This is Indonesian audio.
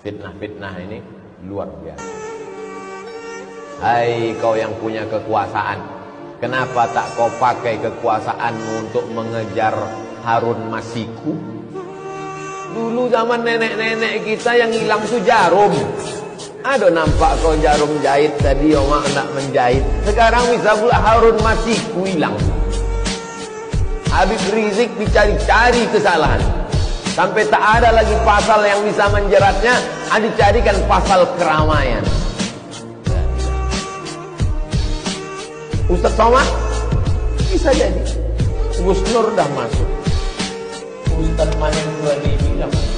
Fitnah-fitnah ini luar biasa. Hai kau yang punya kekuasaan, kenapa tak kau pakai kekuasaanmu untuk mengejar Harun Masiku? Dulu zaman nenek-nenek kita yang hilang tuh jarum. Aduh, nampak kau jarum jahit tadi, oma nak menjahit. Sekarang bisa pula Harun Masiku hilang. Habib Rizik dicari-cari kesalahan. Sampai tak ada lagi pasal yang bisa menjeratnya, dicarikan pasal keramaian. Ustaz Somad bisa jadi. Gus Nur dah masuk. Ustaz Mahendra bilang